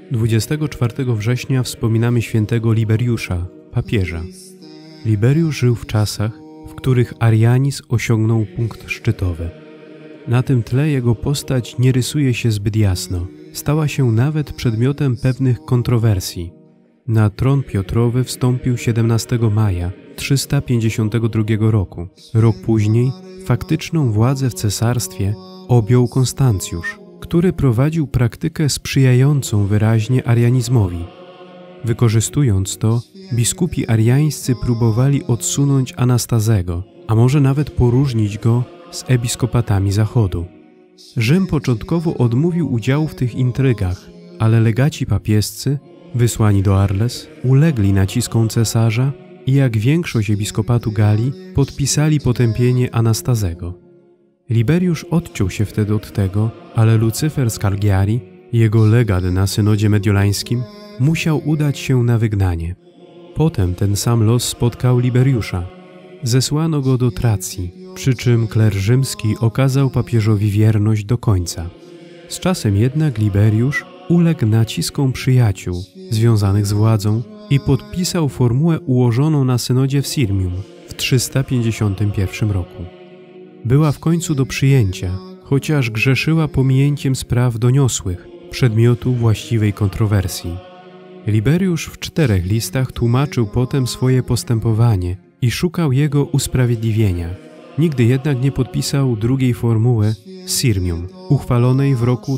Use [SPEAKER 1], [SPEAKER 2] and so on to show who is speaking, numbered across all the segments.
[SPEAKER 1] 24 września wspominamy świętego Liberiusza, papieża. Liberiusz żył w czasach, w których arianizm osiągnął punkt szczytowy. Na tym tle jego postać nie rysuje się zbyt jasno. Stała się nawet przedmiotem pewnych kontrowersji. Na tron Piotrowy wstąpił 17 maja 352 roku. Rok później faktyczną władzę w cesarstwie objął Konstancjusz, który prowadził praktykę sprzyjającą wyraźnie arianizmowi. Wykorzystując to, biskupi ariańscy próbowali odsunąć Anastazego, a może nawet poróżnić go z episkopatami Zachodu. Rzym początkowo odmówił udziału w tych intrygach, ale legaci papiescy, wysłani do Arles, ulegli naciskom cesarza i jak większość episkopatu Galii podpisali potępienie Anastazego. Liberiusz odciął się wtedy od tego, ale Lucyfer z Cagliari, jego legat na synodzie mediolańskim, musiał udać się na wygnanie. Potem ten sam los spotkał Liberiusza. Zesłano go do Tracji, przy czym kler rzymski okazał papieżowi wierność do końca. Z czasem jednak Liberiusz uległ naciskom przyjaciół związanych z władzą i podpisał formułę ułożoną na synodzie w Sirmium w 351 roku. Była w końcu do przyjęcia, chociaż grzeszyła pominięciem spraw doniosłych, przedmiotu właściwej kontrowersji. Liberiusz w 4 listach tłumaczył potem swoje postępowanie i szukał jego usprawiedliwienia. Nigdy jednak nie podpisał drugiej formuły Sirmium, uchwalonej w roku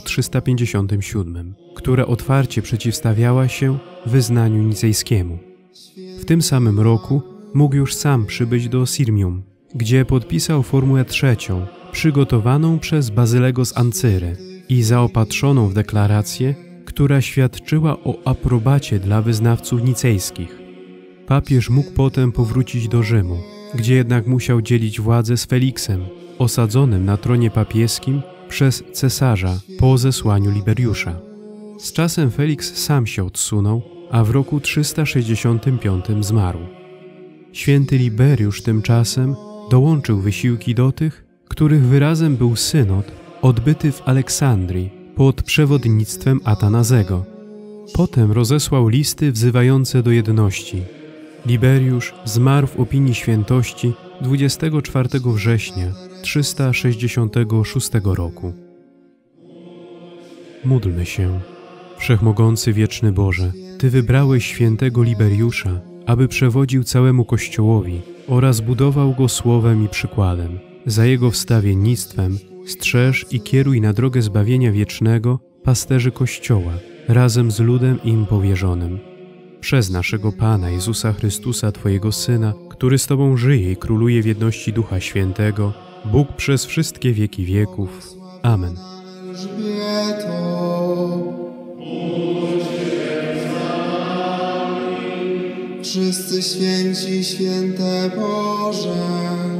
[SPEAKER 1] 357, która otwarcie przeciwstawiała się wyznaniu nicejskiemu. W tym samym roku mógł już sam przybyć do Sirmium, gdzie podpisał formułę 3, przygotowaną przez Bazylego z Ancyry i zaopatrzoną w deklarację, która świadczyła o aprobacie dla wyznawców nicejskich. Papież mógł potem powrócić do Rzymu, gdzie jednak musiał dzielić władzę z Feliksem, osadzonym na tronie papieskim przez cesarza po zesłaniu Liberiusza. Z czasem Feliks sam się odsunął, a w roku 365 zmarł. Święty Liberiusz tymczasem dołączył wysiłki do tych, których wyrazem był synod odbyty w Aleksandrii pod przewodnictwem Atanazego. Potem rozesłał listy wzywające do jedności. Liberiusz zmarł w opinii świętości 24 września 366 roku. Módlmy się. Wszechmogący wieczny Boże, Ty wybrałeś świętego Liberiusza, aby przewodził całemu Kościołowi oraz budował go słowem i przykładem. Za jego wstawiennictwem strzeż i kieruj na drogę zbawienia wiecznego pasterzy Kościoła, razem z ludem im powierzonym. Przez naszego Pana Jezusa Chrystusa, Twojego Syna, który z Tobą żyje i króluje w jedności Ducha Świętego, Bóg przez wszystkie wieki wieków. Amen.
[SPEAKER 2] Wszyscy święci, święte Boże,